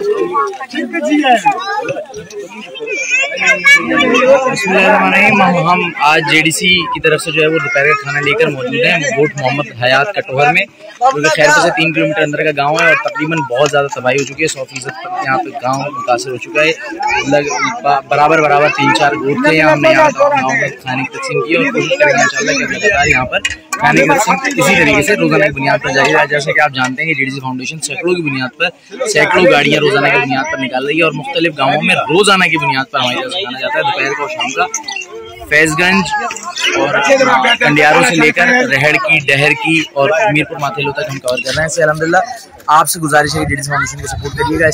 हम आज जेडीसी की तरफ से जो है वो दोपहर का खाना लेकर मौजूद हैं गोट मोहम्मद हयात कटोहर में, क्योंकि खैरपुर से 3 किलोमीटर अंदर का गांव है और तकरीबन बहुत ज़्यादा तबाही हो चुकी है। 100% यहाँ पे गांव मुतासर हो चुका है। बराबर 3-4 गोट थे। हमने यहाँ गाँव में खाने की तकसीम की और कोशिश करेंगे इंशाल्लाह कि लगातार यहाँ पर खाने की तकसीम इसी तरीके से रोजाना की बुनियाद पर जारी है। जैसे कि आप जानते हैं कि जेडीसी फाउंडेशन सैकड़ों की बुनियाद पर सैकड़ों गाड़ियाँ रोजाना की बुनियाद पर निकाल रही है और मुख्तलिफ गाँवों में रोजाना की बुनियाद पर हमारे यहाँ खाना जाता है दोपहर का और शाम का। फैजगंज और कंडियारों से लेकर रहड़ की, डहर की और मीरपुर माथेलो तक हम कवर कर रहे हैं। इससे अल्हम्दुलिल्लाह आपसे गुजारिश है कि जेडीसी फाउंडेशन को सपोर्ट करिएगा।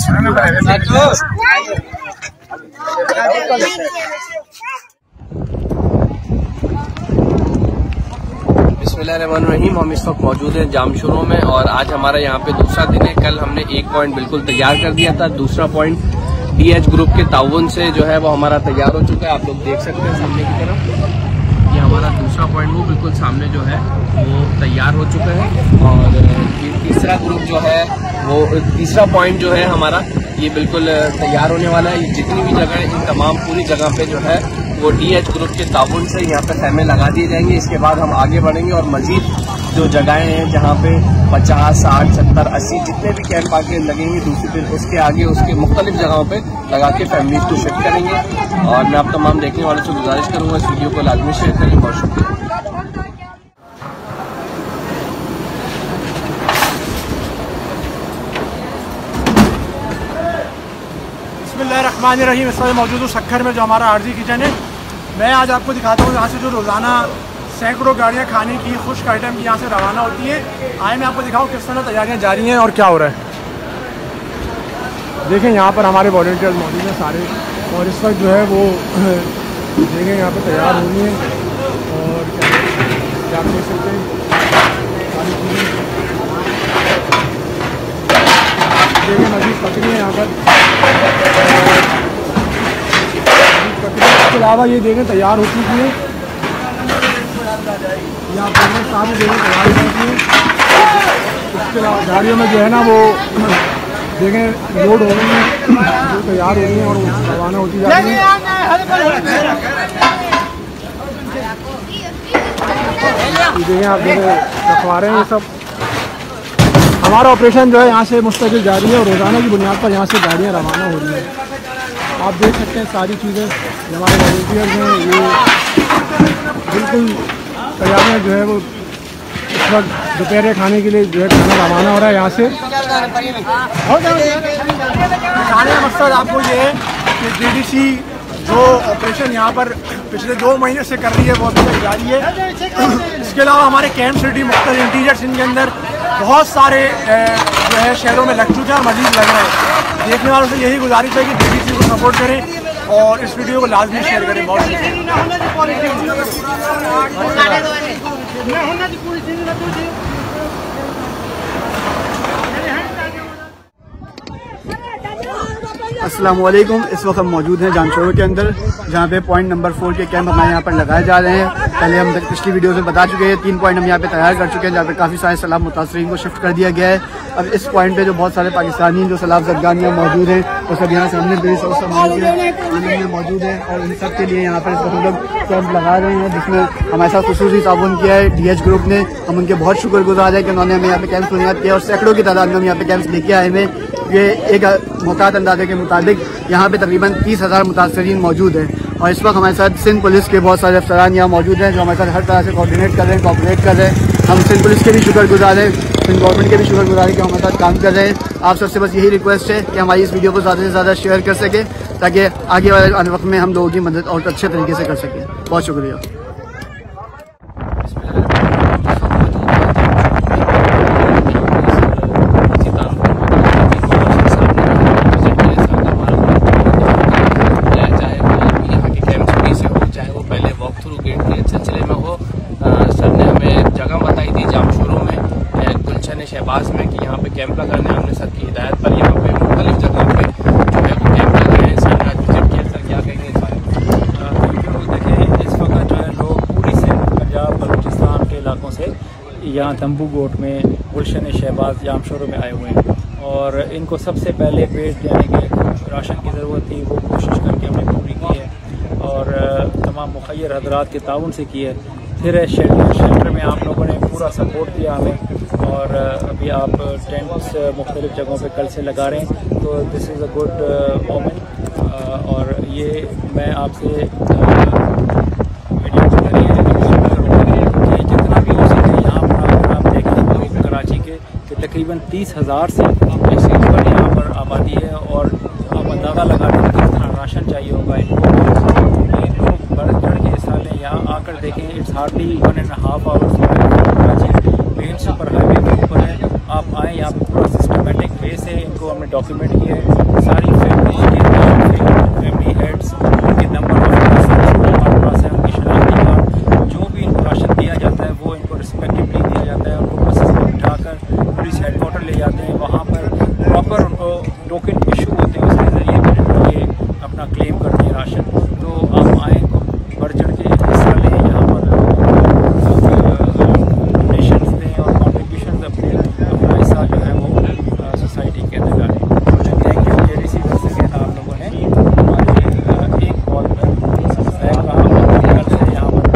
बिस्मिल्लाहिर्रहमानिर्रहीम। हम इस वक्त मौजूद हैं जामशोरों में और आज हमारा यहाँ पे दूसरा दिन है। कल हमने एक पॉइंट बिल्कुल तैयार कर दिया था। दूसरा पॉइंट DH ग्रुप के ताउन से जो है वो हमारा तैयार हो चुका है। आप लोग देख सकते हैं सामने की तरफ, ये हमारा दूसरा पॉइंट वो बिल्कुल सामने जो है वो तैयार हो चुका है। और तीसरा ग्रुप जो है वो तीसरा पॉइंट जो है हमारा ये बिल्कुल तैयार होने वाला है। ये जितनी भी जगह है इन तमाम पूरी जगह पे जो है वो DH ग्रुप के ताउन से यहाँ पे खैमे लगा दिए जाएंगे। इसके बाद हम आगे बढ़ेंगे और मजीद जो जगहें हैं जहाँ पे 50, 60, 70, 80 जितने भी कैंप आके लगेंगे दूसरी फिर उसके आगे उसके मुख्तलिफ जगहों पे लगा के फैमिलीज को शिफ्ट करेंगे। और मैं आप तमाम देखने वालों से गुजारिश करूँगा इस वीडियो को लाजमी शेयर करें। बहुत शुक्रिया। बिस्मिल्लाहिर्रहमानिर्रहीम। इस वक्त मौजूद हूँ सक्खर में जो हमारा आरजी किचन है। मैं आज आपको दिखाता हूँ यहाँ से जो रोज़ाना सैकड़ों गाड़ियाँ खाने की खुश्क आइटम की यहाँ से रवाना होती है। आए मैं आपको दिखाऊँ किस तरह तैयारियाँ जारी हैं और क्या हो रहा है। देखें यहाँ पर हमारे वॉलंटियर्स मौजूद हैं सारे और इस वक्त जो है वो देखें यहाँ पर तैयार हो रही हैं और क्या आप देख सकते हैं सारी चीज़ें देखें मजीद पकड़ी है यहाँ पर। इसके अलावा ये देखें तैयार हो चुकी है। यहाँ पर सारी देखें तैयार हो चुकी है। इसके अलावा गाड़ियों में जो है ना वो देखें लोड हो रही है, जो तैयार हो रही है और रवाना होती जा रही है। देखें आप देखें रखवा रहे हैं ये सब। हमारा ऑपरेशन जो है यहाँ से मुस्तकिल जारी है और रोज़ाना की बुनियाद पर यहाँ से गाड़ियाँ रवाना हो रही हैं। आप देख सकते हैं सारी चीज़ें हमारे वॉलंटियर्स हैं ये बिल्कुल तैयारियाँ जो है वो इस वक्त दोपहर खाने के लिए जो है खाना रवाना हो रहा है यहाँ से। खाने का मकसद आपको ये है कि जेडीसी जो ऑपरेशन यहाँ पर पिछले 2 महीने से कर रही है वो अभी तक जारी है। इसके अलावा हमारे कैंप सिटी मुख्तलिफ इंटीरियर्स इनके अंदर बहुत सारे जो है शहरों में लग चुके हैं और मजीद लग रहे हैं। देखने वालों से यही गुजारिश है कि जेडीसी को सपोर्ट करें और इस वीडियो को लाजमी शेयर करें। बहुत अस्सलामुअलैकुम। इस वक्त हम मौजूद हैं जामशोरों के अंदर जहाँ पे पॉइंट नंबर 4 के कैंप हमारे यहाँ पर लगाए जा रहे हैं। पहले हम पिछली वीडियो में बता चुके हैं 3 पॉइंट हम यहाँ पे तैयार कर चुके हैं जहाँ पे काफ़ी सारे सैलाब मुतासरीन को शिफ्ट कर दिया गया है। अब इस पॉइंट पे जो बहुत सारे पाकिस्तानी जो सैलाब ज़दगानियाँ मौजूद हैं वो सब यहाँ सामने बेस और सब मौजूद है और इन सब के लिए यहाँ पर हम लोग कैंप लगा रहे हैं जिसमें हमारे साथ खुसूसी ताउन किया है DH ग्रुप ने। हम उनके बहुत शुक्रगुजार है कि उन्होंने हमें यहाँ पे कैंप बुनियाद किया और सैकड़ों की तादाद में हम यहाँ पे कैंप्स लेके आए हैं। ये एक मुताद अंदाजे के मुताबिक यहाँ पे तकरीबन 30,000 मुतासरीन मौजूद हैं और इस वक्त हमारे साथ सिंध पुलिस के बहुत सारे अफसरान यहाँ मौजूद हैं जो हमारे साथ हर तरह से कोऑर्डिनेट कर रहे हैं, कोऑपरेट कर रहे हैं। हम सिंध पुलिस के भी शुक्रगुजार हैं, सिंध गवर्नमेंट के भी शुक्रगुजार हैं कि हमारे साथ काम कर रहे हैं। आप सबसे बस यही रिक्वेस्ट है कि हमारी इस वीडियो को ज़्यादा से ज़्यादा शेयर कर सकें ताकि आगे वाले वक्त में हम लोगों की मदद और अच्छे तरीके से कर सकें। बहुत शुक्रिया। शहबाज में कि यहाँ पे कैंप लगाने हमने सर की हिदायत पर यहाँ पे मुख्तलिफ जगह पे जो है वो कैंप लगाए हैं। सर का विजिट किया, सर क्या कहेंगे इस बारे में? देखें इस वक्त जो है लोग पूरी सिंध, पंजाब, बलूचिस्तान के इलाकों से यहाँ तंबू गोट में गुलशन शहबाज जामशोरों में आए हुए हैं और इनको सबसे पहले पेट यानी कि राशन की ज़रूरत थी, वो कोशिश करके हमने पूरी की है और तमाम मुखय्यर हजरात के ताउन से की है। फिर शेल्टर में आप लोगों ने पूरा सपोर्ट दिया हमें और अभी आप टेंट्स मुख्तलिफ़ जगहों पे कल से लगा रहे हैं, तो this is a good moment. और ये मैं आपसे वीडियो के जरिए कि जितना भी हो सके यहाँ पर आप देखें लोग कराची के तकरीबन 30,000 से ऊपर यहाँ पर आबादी है और आप अंदाज़ा लगा लें किस तरह राशन चाहिए होगा इनको। लोग बढ़ चढ़ के हिस्सा लें, यहाँ आकर देखें। It's hardly 1.5 hours Karachi main super highway के ऊपर है। आप आएँ, यहाँ पर पूरा सिस्टमेटिक वे से इनको हमने डॉक्यूमेंट किया है। सारी फैमिली हेड्स, उनके नंबर हमारे पास है, उनकी शनाख्ती कार्ड, जो भी इनको राशन दिया जाता है वो इनको रिस्पेक्टिवली दिया जाता है। उनको बसेस में बिठाकर पुलिस हेडक्वार्टर ले जाते हैं, वहाँ पर प्रॉपर उनको टोकन इशू होते हैं, उसके ज़रिए ये अपना क्लेम करते हैं राशन। तो आप आएँ, बढ़ चढ़ के हिस्सा लें, यहाँ पर डोनेशंस दें और कॉन्ट्रीब्यूशन अपना हिस्सा जो है वो सोसाइटी के अंदर डालें। थैंक यू JDC बस सेकेंड, आप लोगों ने हमारे एक कॉल पर कल से यहाँ पर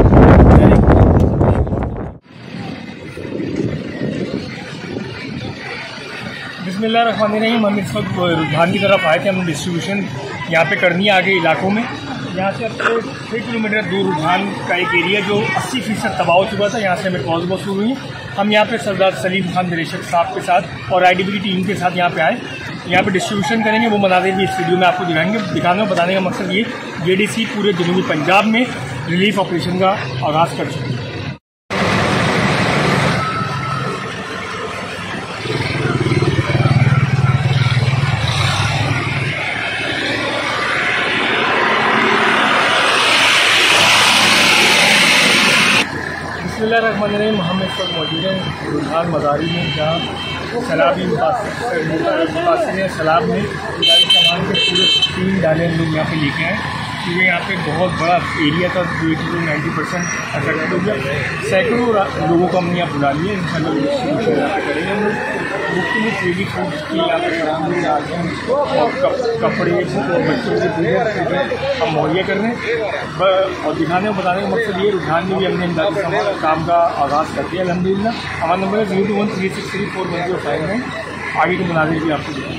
बिस्मिल्लाहिर्रहमानिर्रहीम। हम इस वक्त रुझान की तरफ आए थे, हमने डिस्ट्रीब्यूशन यहाँ पे करनी है आगे इलाकों में। यहाँ से अब से 6 किलोमीटर दूर रुझान का एक एरिया जो 80% तबाह हो चुका था, यहाँ से हमें कॉल्स बहुत शुरू हुई। हम यहाँ पे सरदार सलीम खान दरेशक साहब के साथ और IDB की टीम के साथ यहाँ पे आए। यहाँ पे डिस्ट्रीब्यूशन करेंगे, वो मनाज़िर भी इस वीडियो में आपको दिखाएंगे। दिखाने और बताने का मकसद ये JDC पूरे जनूबी पंजाब में रिलीफ ऑपरेशन का आगाज़ कर चुकी है। बिस्मिल्लाहिर्रहमानिर्रहीम। हम इस वक्त मौजूद हैं रुझान मज़ारी में, जहाँ सैलाबी मुतासिर है। सैलाब में गाड़ी सामान के पूरे 3 डाले हम लोग यहाँ पे लेके आए, क्योंकि यहाँ पे बहुत बड़ा एरिया था जो 80-90% अफेक्टेड हो गया। सैकड़ों लोगों को हमने यहाँ बुला लिया। इंशाल्लाह करेंगे हम लोग मुख्तलिफ रिलीफ फूड्स की यहाँ पर कपड़े और बच्चों की चीज़ें हम मुहैया कर रहे हैं। और दिखाने और बताने का मकसद ये, रुझान में भी हमने इमदादी काम का आगाज़ कर दिया अल्हम्दुलिल्लाह। हमारा नंबर है 0213634105 है। आगे के मनाज़िर भी आपको दिखाएंगे।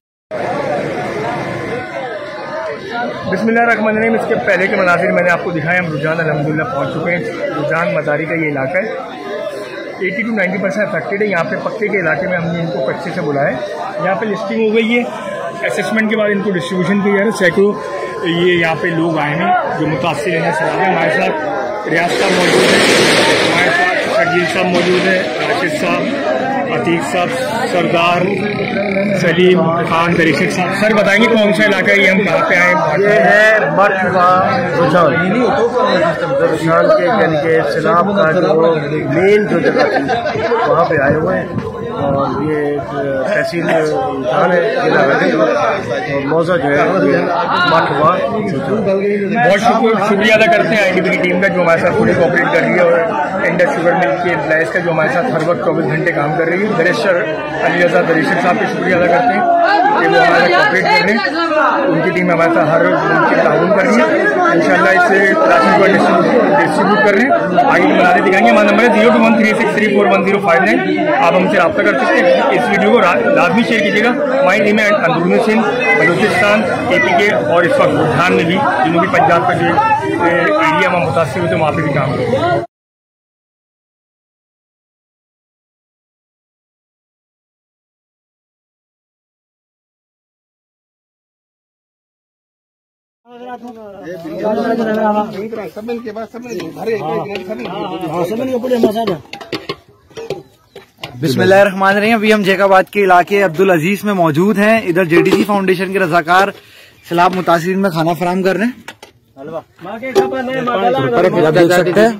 बिस्मिल्लाहिर्रहमानिर्रहीम। इसके पहले के मनाज़िर मैंने आपको दिखाए। हम रुझान अल्हम्दुलिल्लाह पहुँच चुके हैं। रुझान मज़ारी का ये इलाका है, 80-90% अफेक्टेड है। यहाँ पे पक्के के इलाके में हमने इनको कच्चे से बुलाया है। यहाँ पे लिस्टिंग हो गई है, असेसमेंट के बाद इनको डिस्ट्रीब्यूशन किया जा रहा है। सैकड़ों ये यहाँ पे लोग आए हैं जो मुतासिर हैं। सलाम है, हमारे साथ रियाज साहब मौजूद है, हमारे साथ शकील साहब मौजूद है, राशिद साहब, अतीक साहब, सरदार सलीम खान दरेशक साहब। सर बताएंगे कौन सा इलाका है, ये हम कहाँ पे आए? ये है मठवा रुझान के यानी कि सैलाब का जो मेन जो जगह थी वहाँ पे आए हुए हैं। और ये तहसील रुझान है, जिला और मौजा जो है मठवा। बहुत शुक्रिया अदा करते हैं IDB की टीम का जो हमारे साथ पूरी कोऑपरेट कर रही है, और इंडस शुगर मिल के एम्प्लॉइज़ का जो हमारे साथ हर वक्त 24 घंटे काम कर रही है। दरेशर अली रजा दरेशर साहब का शुक्रिया अदा करते हैं कि वो हमारे साथ कोऑपरेट कर रहे हैं। उनकी टीम हमारे साथ हर उनके ताउन कर रही है। इंशाल्लाह इससे राशन को डिस्ट्रीब्यूट कर रहे हैं। आगे बनाने दिखाएंगे। हमारा नंबर है 0213634105। आप हमसे रब्ता कर सकते हैं। इस वीडियो को लाजमी शेयर कीजिएगा। हमारी टीम है अंदरूनी सिंध, बलूचिस्तान, AP के और इस वक्त रुझान में भी जनूबी पंजाब का जो एरिया में मुतासिर होते हैं वहाँ पर भी काम कर रहे हैं। बिस्मिल्लाहिर्रहमानिर्रहीम। अभी हम जैकाबाद के इलाके अब्दुल अजीज में मौजूद हैं। इधर JDC फाउंडेशन के रजाकार सैलाब मुतासिरीन में खाना फराम कर रहे हैं। देख सकते हैं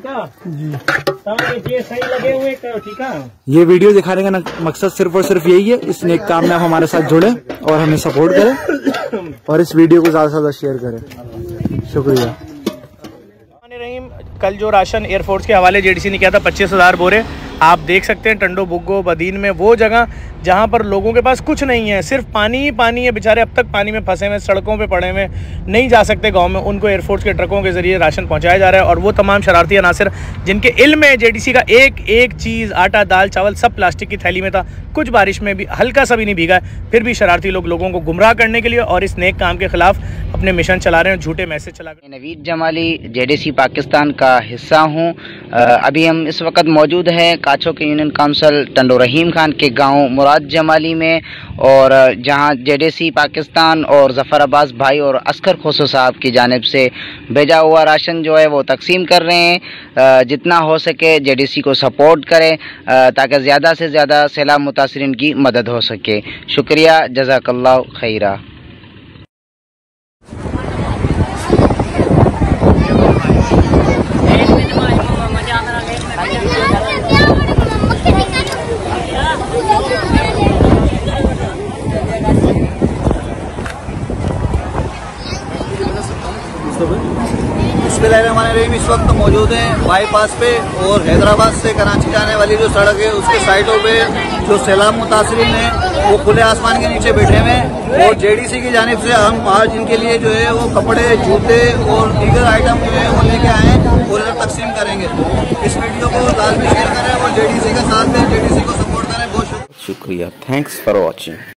ये वीडियो दिखाने का मकसद सिर्फ और सिर्फ यही है, इस नेक काम में आप हमारे साथ जुड़े और हमें सपोर्ट करें और इस वीडियो को ज्यादा से ज्यादा शेयर करें। शुक्रिया। कल जो राशन एयरफोर्स के हवाले JDC ने किया था 25,000 बोरे, आप देख सकते हैं टंडो बुग्गो बदीन में वो जगह जहाँ पर लोगों के पास कुछ नहीं है, सिर्फ पानी ही पानी है। बेचारे अब तक पानी में फंसे हुए, सड़कों पे पड़े हुए, नहीं जा सकते गांव में। उनको एयरफोर्स के ट्रकों के जरिए राशन पहुंचाया जा रहा है। और वो तमाम शरारती अनासर जिनके इल्म में जेडीसी का एक एक चीज़, आटा दाल चावल सब प्लास्टिक की थैली में था, कुछ बारिश में भी हल्का सा भी नहीं भीगा, फिर भी शरारती लोग लोगों को गुमराह करने के लिए और इस नेक काम के खिलाफ अपने मिशन चला रहे हैं, झूठे मैसेज चला रहे हैं। नवीद जमाली जेडीसी पाकिस्तान का हिस्सा हूँ। अभी हम इस वक्त मौजूद हैं काछो के यूनियन काउंसिल टंडो रहीम खान के गांव मुराद जमाली में, और जहां जेडीसी पाकिस्तान और ज़फ़र अब्बास भाई और अस्कर खोसो साहब की जानिब से भेजा हुआ राशन जो है वो तकसीम कर रहे हैं। जितना हो सके जेडीसी को सपोर्ट करें ताकि ज़्यादा से ज़्यादा सैलाब मुतासरीन की मदद हो सके। शुक्रिया, जज़ाकल्लाह खैरा। बिस्मिल्लाहिर्रहमानिर्रहीम। इस वक्त मौजूद हैं बाईपास पे और हैदराबाद से कराची जाने वाली जो सड़क है उसके साइडों पे जो सैलाब मुतासरीन हैं वो खुले आसमान के नीचे बैठे हुए हैं। और जेडीसी की जानिब से हम आज इनके लिए जो है वो कपड़े, जूते और दीगर आइटम जो है वो लेके आए हैं और इधर तकसीम करेंगे। इस वीडियो को लाजमी शेयर करें और जेडीसी का साथ दें, जेडीसी को सपोर्ट करें। बहुत शुक्रिया। Thanks for watching.